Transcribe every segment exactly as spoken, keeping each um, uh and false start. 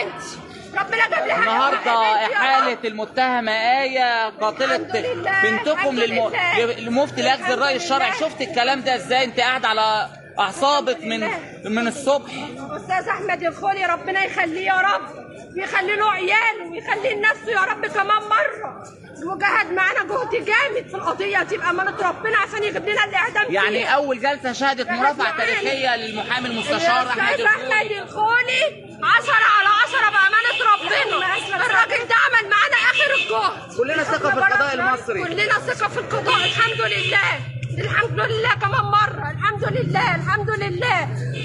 بنتي، ربنا جاب لي حاجه. النهارده احاله المتهمه ايه قاتله بنتكم للم... لمفتي لاخذ الراي الشرعي. شفت الكلام ده ازاي؟ انت قاعد على اعصابك من من الصبح. استاذ احمد الخولي ربنا يخليه يا رب، ويخلي له عياله ويخلي لنفسه يا رب كمان مره، وجهد معانا جهد جامد في القضيه دي بامانه ربنا عشان يجيب لنا الاعدام. يعني فيها. اول جلسه شهدت مرافعه تاريخيه للمحامي المستشار احمد الخولي. احمد الخولي عشرة على عشرة بامانه ربنا. الراجل ده عمل معانا اخر الجهد. كلنا ثقه في القضاء المصري، كلنا ثقه في القضاء. الحمد لله الحمد لله كمان مره. الحمد لله الحمد لله.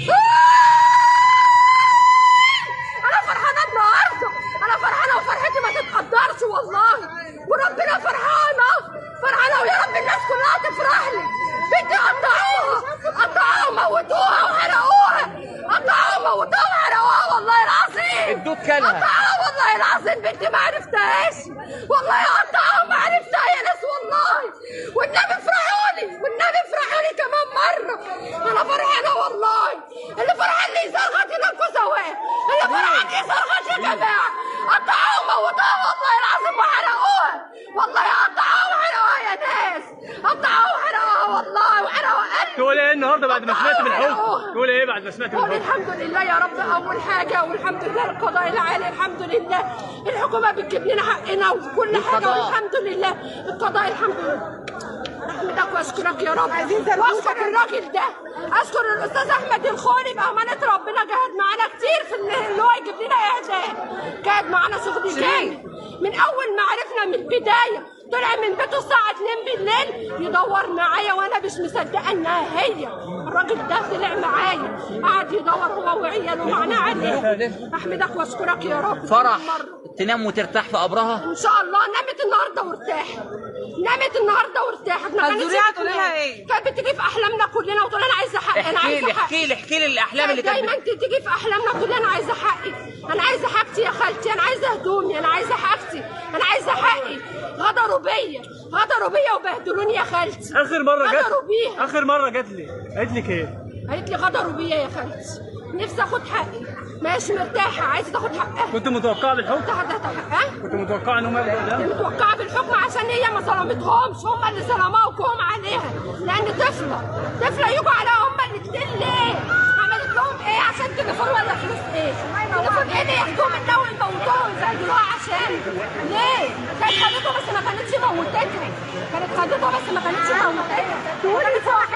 انا فرحانه النهارده، انا فرحانه وفرحتي ما تتقدرش والله، وربنا فرحانه فرحانه، ويا رب الناس كلها تفرح لي. بنتي قطعوها قطعوها وموتوها وحرقوها، قطعوها وموتوها وحرقوها والله العظيم. ادوك كلها قطعوها والله العظيم. بنتي ما عرفتهاش والله، قطعوها ما عرفتها يا ناس والله. والنبي افرحوا لي، والنبي افرحوا لي كمان مره. انا فرحانه والله. اللي فرحان لي يصرخ ينكوا سواء، اللي فرحان لي يصرخ يا جماعه. قطعوها وموتوها والله العظيم وحرقوها، والله قطعوها وحرقوها يا ناس، قطعوها وحرقوها والله وحرقوها. تقول ايه النهارده بعد ما سمعت من الحكم؟ تقول ايه بعد ما سمعت من الحكم؟ الحمد لله يا رب اول حاجه، والحمد لله القضاء العالي. الحمد لله الحكومه بتجيب لنا حقنا وكل حاجه، والحمد لله القضاء. الحمد لله احمدك واشكرك يا رب، واشكر الراجل ده، اشكر الاستاذ احمد الخولي بامانه ربنا. جهد معانا كتير في اللي هو يجيب لنا اعدام، جهد معانا شغل جامد من اول ما عرفنا من البدايه. طلع من بيته الساعه اتنين بالليل يدور معايا وانا مش مصدقه انها هي. الراجل ده طلع معايا قعد يدور هو وعياله معانا عليه. احمدك واشكرك يا رب. فرح تنام وترتاح في قبرها ان شاء الله. نامت النهارده وارتاحت، نامت النهارده وارتاحت. ما كانتش تقول لها ايه؟ كانت بتيجي في احلامنا كلنا وتقول انا عايزه حقي، انا احكي عايزه لي حقي. احكي لي احكي لي الاحلام اللي كانت دايما تيجي في احلامنا كلنا انا عايزه حقي، انا عايزه حاجتي يا خالتي، انا عايزه هدومي، انا عايزه حاجتي، انا عايزه حقي. غدروا بيا غدروا بيا وبهدلوني يا خالتي. اخر مره جت غدروا بيها. اخر مره جت لي قالت لك ايه؟ قالت لي غدروا بيا يا خالتي، نفسي اخد حقي. ماشي مرتاحه، عايزه تاخد حقها. كنت متوقعه بالحكم؟ كنت هتاخد حقها؟ كنت متوقعه ان هم ياخدوا ده؟ كنت متوقعه بالحكم عشان هي ما ظلمتهمش، هم اللي ظلموها وجوهم عليها، لان طفله طفله يجوا عليها هم الاثنين. ليه؟ عملت لهم ايه؟ عشان تليفون ولا فلوس ايه؟ تليفون ايه اللي ياخدوهم منها ويموتوهم يبهدلوها عشان؟ ليه؟ كانت خدته بس ما كانتش موتتها، كانت خدته بس ما كانتش موتتها. تقولي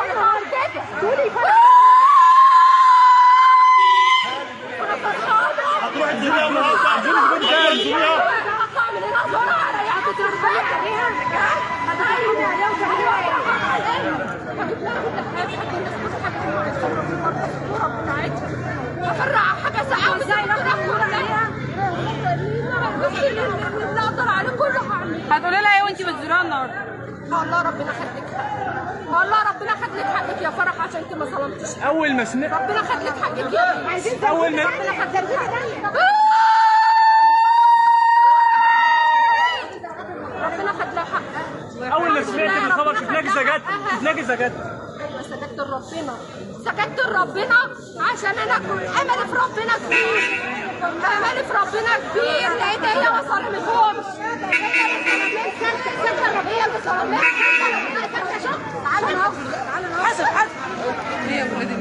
كده تقولي انا فرحانه. هتروح الدنيا النهارده هتروح الدنيا الدنيا هطلع من هنا بسرعه ريحت تربيه. افرع حاجه ساعه ازاي اللي اقدر عليه كله هعمله. هتقولي لها ايه وانت بتزوريها النهارده؟ والله ربنا خد لك حقك، والله ربنا خد لك حقك يا فرح عشان انت ما ظلمتش. اول ما سمعت ربنا خد لك حقك يا عايزين اول ما ربنا خد لك حقك. ربنا خد لك حقك. اول ما سمعت بالخبر شفناك سجدت شفناك سجدت. ايوه سجدت لربنا، سجدت لربنا عشان انا املي في ربنا كبير، املي في ربنا كبير، لان هي ما ظلمتهمش. هي اللي ظلمتها. تعالوا تعالوا حسب حسب ايه يا ولادي؟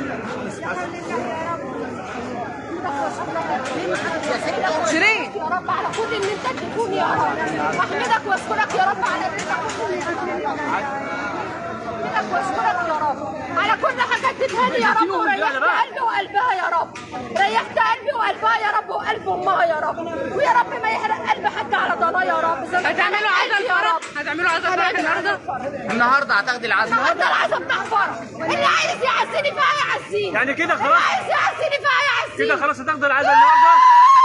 شيرين يا رب على كل اللي انت تكون يا رب. احمدك واشكرك يا رب على اللي انت احمدك واشكرك يا رب على كل حاجه اديتها لي يا رب، وريحت قلبي وقلبها يا رب، ريحت قلبي وقلبها يا رب وقلب امها يا رب، ويا رب ما يحرق قلب حد على ضنا يا رب. هتعملوا عزا فرح؟ هتعملوا عزا فرح النهارده؟ النهارده هتاخدي العزم. النهارده العزا بتاع فرح، اللي عايز يعزيني فيها يعزيني. يعني كده خلاص؟ اللي عايز يعزيني فيها يعزيني. كده خلاص هتاخدوا العزا النهارده؟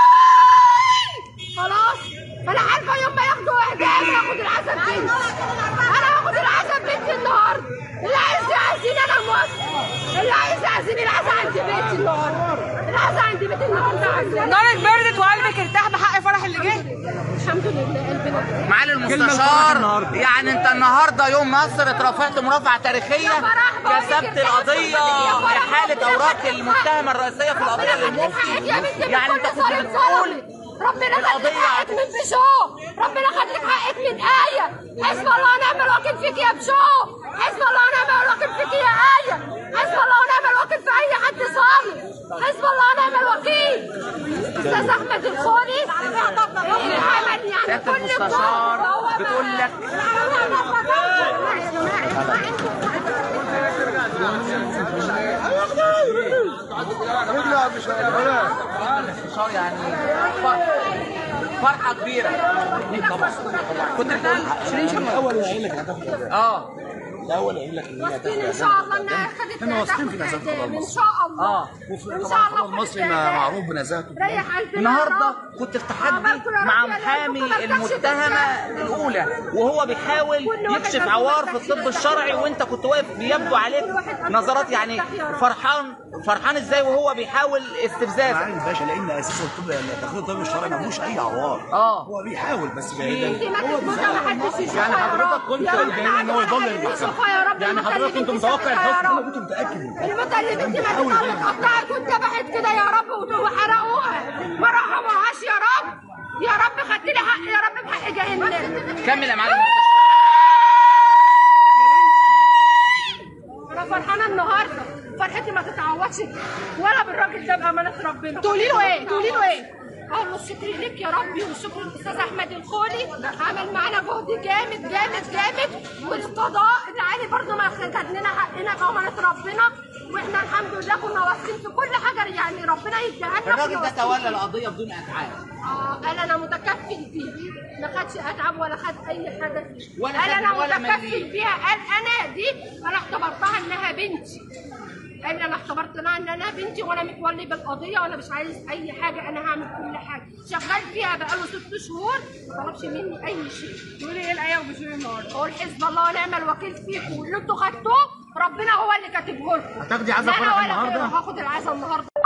خلاص انا عارفه يوم ما ياخدوا اعدام هاخد العزا بنتي، انا هاخد العزا بنتي النهارده. اللي عايز يعزيني انا موافقه، اللي عايز يعزيني العزا عند بيتي النهارده، العزا عند بيتي النهارده. نارك بردت وقلبك ارتاح بحق فرح اللي جه. الحمد لله قلبنا. معالي المستشار، يعني انت النهارده يوم مصر اترفعت مرافعه تاريخيه، كسبت القضيه احاله اوراق المتهمه الرئيسيه في القضيه للمفتي. يعني انت كنت بتقول ربنا خد لك حقك من بشو، ربنا خد لك حقك من آية. حسب الله ونعم الوكيل فيك يا بشو، حسب الله ونعم الوكيل فيك يا آية، حسب الله ونعم الوكيل في أي حد صالح، حسب الله ونعم الوكيل. أستاذ أحمد الخولي عمل يعني كل المستشار بتقول لك المستشار يعني فرحة كبيرة. كنت بتقول شيرين شرف الاول قايل لك هتاخد اه الاول قايل لك ان هي هتاخد ان شاء الله انها خدت احنا واثقين في نزاهه القضاء ان المصري. شاء الله. اه طبعا القضاء المصري معروف بنزاهته. ريح قلبنا. النهارده كنت في تحدي مع محامي المتهمه الاولى وهو بيحاول يكشف عوار في الطب الشرعي، وانت كنت واقف بيبدو عليك نظرات يعني فرحان فرحان ازاي وهو بيحاول استفزازك. معالي الباشا لان اساسا الطب تقرير الطب الشرعي ما فيهوش اي عوار. اه هو بيحاول بس انت ما تتمنى ما حدش يشوفها. يعني حضرتك كنت جاي ان هو يضل المحكمه، يعني حضرتك كنت متوقع الحكم؟ انا كنت متاكد. المدة اللي بنتي ما تطلع اتقطعت واتذبحت كده يا رب وحرقوها، ما رحموهاش يا رب، يا رب خدت لي حقي يا رب بحق جهنم. كمل يا معلم المستشار. انا فرحانه النهارده، فرحتي ما تتعوضش ولا بالراجل ده بامانه ربنا. تقولي له ايه؟ تقولي له ايه؟ اقول له الشكر ليك يا ربي والشكر للاستاذ احمد الخولي، عمل معانا جهد جامد جامد جامد، والقضاء العالي برضه ما خد لنا حقنا بامانه ربنا، واحنا الحمد لله كنا واثقين في كل حاجه يعني ربنا يديها لنا. الراجل ده تولى القضيه بدون اتعاب. اه قال انا متكفل بيه، ما خدش اتعب ولا خد اي حاجه فيه. ولا قال خد انا ولا متكفل مليم. بيها، قال انا دي انا اعتبرتها انها بنتي. قال انا اعتبرت لها ان انا بنتي وانا متولي بالقضيه وانا مش عايز اي حاجه، انا هعمل كل حاجه. شغال فيها بقاله ست شهور ما طلبش مني اي شيء. تقولي ايه الايه وبشوي النهارده؟ اقول حسب الله ونعم الوكيل فيكم، واللي انتوا خدتوه ربنا هو اللي كاتبه لكم. هتاخدي عزا لا أنا فرح ولا النهارده؟ غيره، هاخد العزا النهارده.